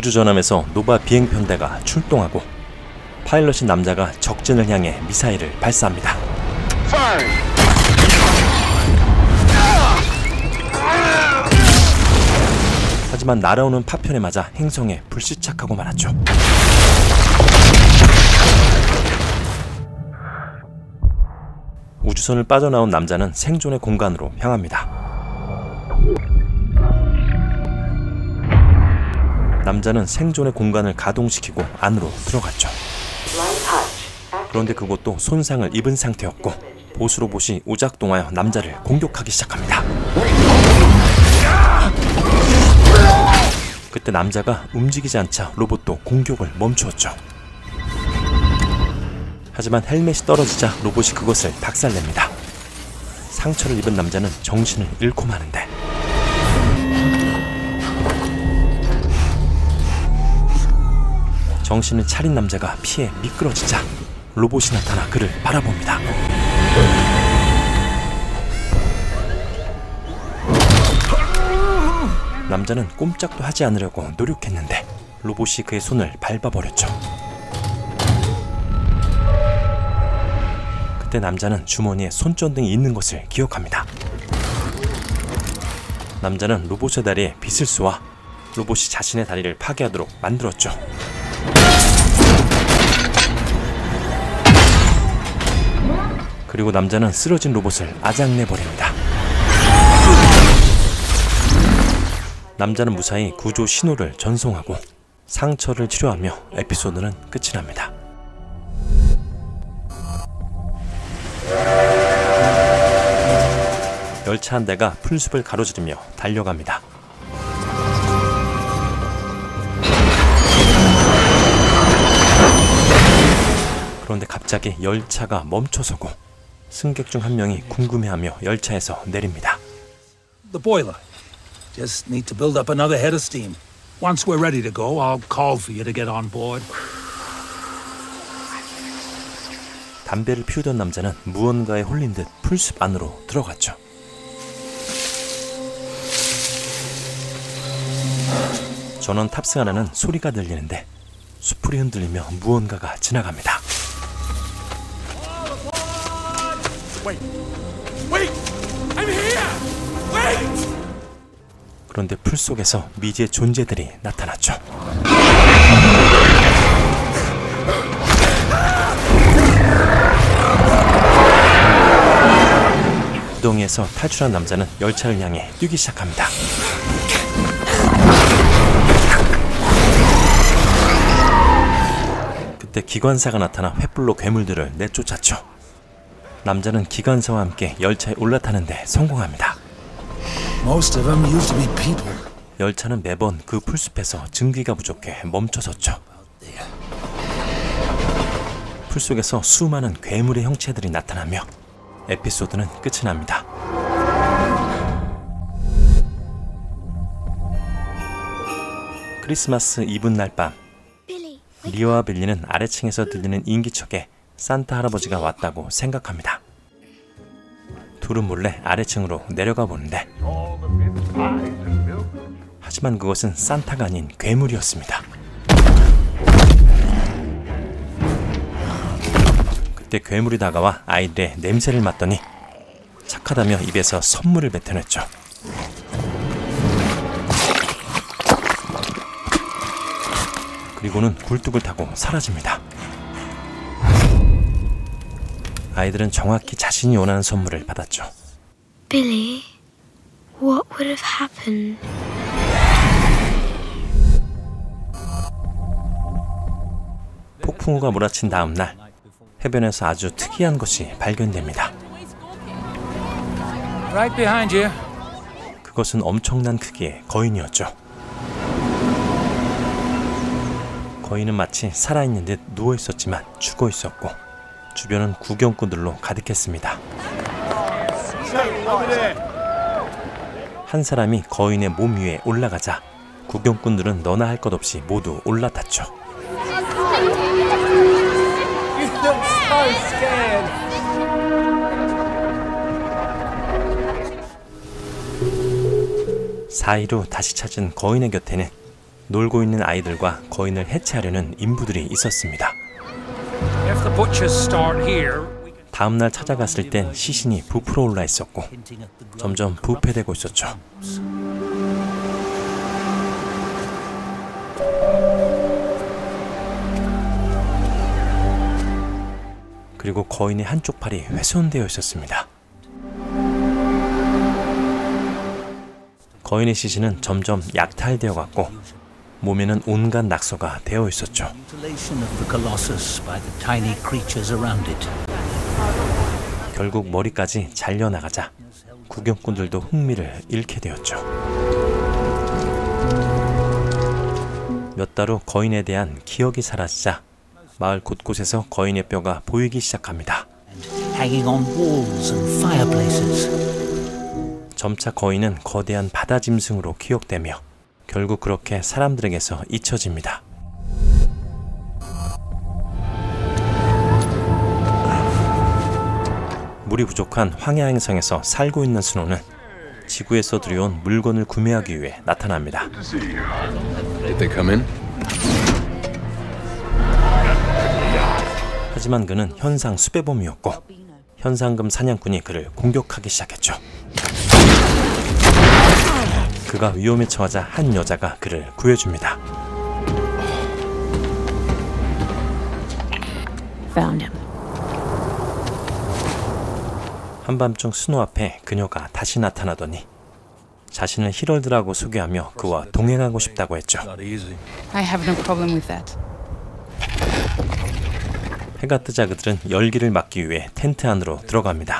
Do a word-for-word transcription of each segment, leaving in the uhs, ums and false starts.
우주전함에서 노바 비행편대가 출동하고 파일럿인 남자가 적진을 향해 미사일을 발사합니다. 하지만 날아오는 파편에 맞아 행성에 불시착하고 말았죠. 우주선을 빠져나온 남자는 생존의 공간으로 향합니다. 남자는 생존의 공간을 가동시키고 안으로 들어갔죠. 그런데 그곳도 손상을 입은 상태였고 보수 로봇이 오작동하여 남자를 공격하기 시작합니다. 그때 남자가 움직이지 않자 로봇도 공격을 멈추었죠. 하지만 헬멧이 떨어지자 로봇이 그것을 박살냅니다. 상처를 입은 남자는 정신을 잃고 마는데 정신을 차린 남자가 피해 미끄러지자 로봇이 나타나 그를 바라봅니다. 남자는 꼼짝도 하지 않으려고 노력했는데 로봇이 그의 손을 밟아버렸죠. 그때 남자는 주머니에 손전등이 있는 것을 기억합니다. 남자는 로봇의 다리에 빗을 쏘아 로봇이 자신의 다리를 파괴하도록 만들었죠. 그리고 남자는 쓰러진 로봇을 아작내버립니다. 남자는 무사히 구조 신호를 전송하고 상처를 치료하며 에피소드는 끝이 납니다. 열차 한 대가 풀숲을 가로지르며 달려갑니다. 그런데 갑자기 열차가 멈춰서고 승객 중 한 명이 궁금해하며 열차에서 내립니다. The boiler. Just need to build up another head of steam. Once we're ready to go, I'll call for you to get on board. 담배를 피우던 남자는 무언가에 홀린 듯 풀숲 안으로 들어갔죠. 전원 탑승하라는 소리가 들리는데 수풀이 흔들리며 무언가가 지나갑니다. Wait. Wait. I'm here. Wait. 그런데 풀 속에서 미지의 존재들이 나타났죠. 구덩이에서 탈출한 남자는 열차를 향해 뛰기 시작합니다. 그때 기관사가 나타나 횃불로 괴물들을 내쫓았죠. 남자는 기관사와 함께 열차에 올라타는데 성공합니다. Most of them used to be people. 열차는 매번 그 풀숲에서 증기가 부족해 멈춰섰죠. 풀속에서 수많은 괴물의 형체들이 나타나며 에피소드는 끝이 납니다. 크리스마스 이브날 밤, 리오와 빌리는 아래층에서 들리는 인기척에 산타 할아버지가 왔다고 생각합니다. 둘은 몰래 아래층으로 내려가 보는데 하지만 그것은 산타가 아닌 괴물이었습니다. 그때 괴물이 다가와 아이들의 냄새를 맡더니 착하다며 입에서 선물을 뱉어냈죠. 그리고는 굴뚝을 타고 사라집니다. 아이들은 정확히 자신이 원하는 선물을 받았죠. Billy, what would have happened? 폭풍우가 몰아친 다음 날 해변에서 아주 특이한 것이 발견됩니다. Right behind you. 그것은 엄청난 크기의 거인이었죠. 거인은 마치 살아있는 듯 누워있었지만 죽어있었고 주변은 구경꾼들로 가득했습니다. 한 사람이 거인의 몸 위에 올라가자 구경꾼들은 너나 할 것 없이 모두 올라탔죠. 사 일 후 다시 찾은 거인의 곁에는 놀고 있는 아이들과 거인을 해체하려는 인부들이 있었습니다. If the butchers start here, 다음날 찾아갔을 땐 시신이 부풀어 올라 있었고 점점 부패되고 있었죠. 그리고 거인의 한쪽 팔이 훼손되어 있었습니다. 거인의 시신은 점점 약탈되어 갔고 몸에는 온갖 낙서가 되어 있었죠. 결국 머리까지 잘려나가자 구경꾼들도 흥미를 잃게 되었죠. 몇 달 후 거인에 대한 기억이 사라지자 마을 곳곳에서 거인의 뼈가 보이기 시작합니다. 점차 거인은 거대한 바다 짐승으로 기억되며 결국 그렇게 사람들에게서 잊혀집니다. 물이 부족한 황야 행성에서 살고 있는 스노우는 지구에서 들여온 물건을 구매하기 위해 나타납니다. 하지만 그는 현상 수배범이었고 현상금 사냥꾼이 그를 공격하기 시작했죠. 그가 위험에 처하자 한 여자가 그를 구해줍니다. Found him. 한밤중 스노우 앞에 그녀가 다시 나타나더니 자신을 히럴드라고 소개하며 그와 동행하고 싶다고 했죠. I have no problem with that. 해가 뜨자 그들은 열기를 막기 위해 텐트 안으로 들어갑니다.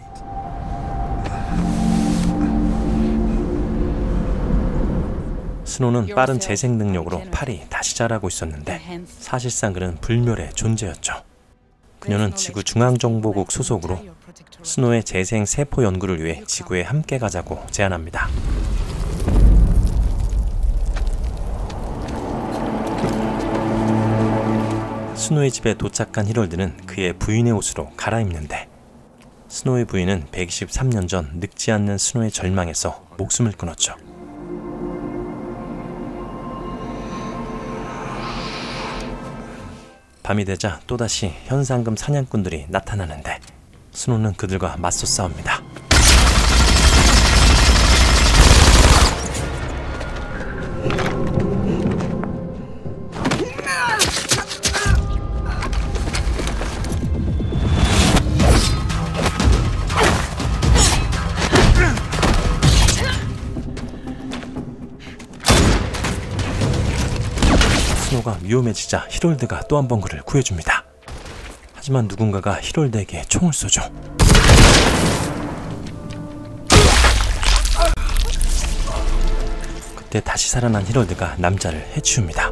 스노우는 빠른 재생 능력으로 팔이 다시 자라고 있었는데 사실상 그는 불멸의 존재였죠. 그녀는 지구 중앙정보국 소속으로 스노우의 재생 세포 연구를 위해 지구에 함께 가자고 제안합니다. 스노우의 집에 도착한 히럴드는 그의 부인의 옷으로 갈아입는데 스노우의 부인은 백이십삼 년 전 늙지 않는 스노우의 절망에서 목숨을 끊었죠. 밤이 되자 또다시 현상금 사냥꾼들이 나타나는데 스노우는 그들과 맞서 싸웁니다. 스노우가 위험해지자 히롤드가 또 한 번 그를 구해줍니다. 하지만 누군가가 히롤드에게 총을 쏘죠. 그때 다시 살아난 히롤드가 남자를 해치웁니다.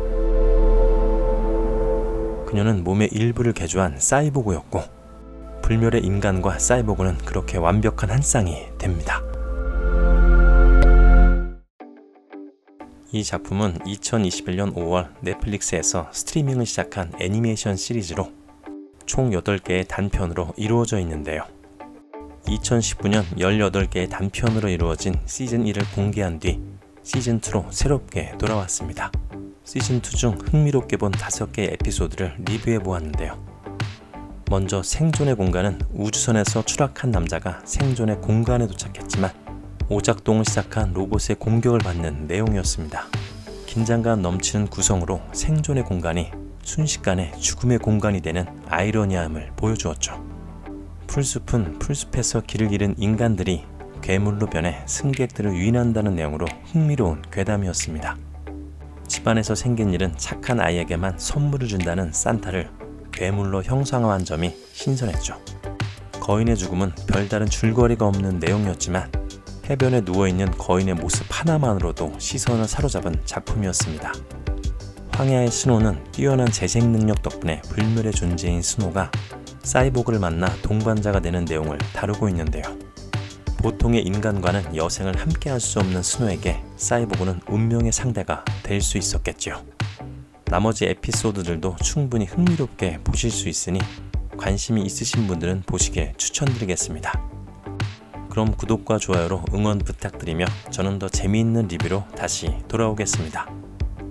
그녀는 몸의 일부를 개조한 사이보그였고 불멸의 인간과 사이보그는 그렇게 완벽한 한 쌍이 됩니다. 이 작품은 이천이십일 년 오월 넷플릭스에서 스트리밍을 시작한 애니메이션 시리즈로 총 여덟 개의 단편으로 이루어져 있는데요. 이천십구 년 열여덟 개의 단편으로 이루어진 시즌 일을 공개한 뒤 시즌 이로 새롭게 돌아왔습니다. 시즌 이 중 흥미롭게 본 다섯 개의 에피소드를 리뷰해 보았는데요. 먼저 생존의 공간은 우주선에서 추락한 남자가 생존의 공간에 도착했지만 오작동을 시작한 로봇의 공격을 받는 내용이었습니다. 긴장감 넘치는 구성으로 생존의 공간이 순식간에 죽음의 공간이 되는 아이러니함을 보여주었죠. 풀숲은 풀숲에서 길을 잃은 인간들이 괴물로 변해 승객들을 유인한다는 내용으로 흥미로운 괴담이었습니다. 집안에서 생긴 일은 착한 아이에게만 선물을 준다는 산타를 괴물로 형상화한 점이 신선했죠. 거인의 죽음은 별다른 줄거리가 없는 내용이었지만 해변에 누워있는 거인의 모습 하나만으로도 시선을 사로잡은 작품이었습니다. 황야의 스노우는 뛰어난 재생 능력 덕분에 불멸의 존재인 스노우가 사이보그를 만나 동반자가 되는 내용을 다루고 있는데요. 보통의 인간과는 여생을 함께 할 수 없는 스노우에게 사이보그는 운명의 상대가 될 수 있었겠지요. 나머지 에피소드들도 충분히 흥미롭게 보실 수 있으니 관심이 있으신 분들은 보시길 추천드리겠습니다. 그럼 구독과 좋아요로 응원 부탁드리며 저는 더 재미있는 리뷰로 다시 돌아오겠습니다.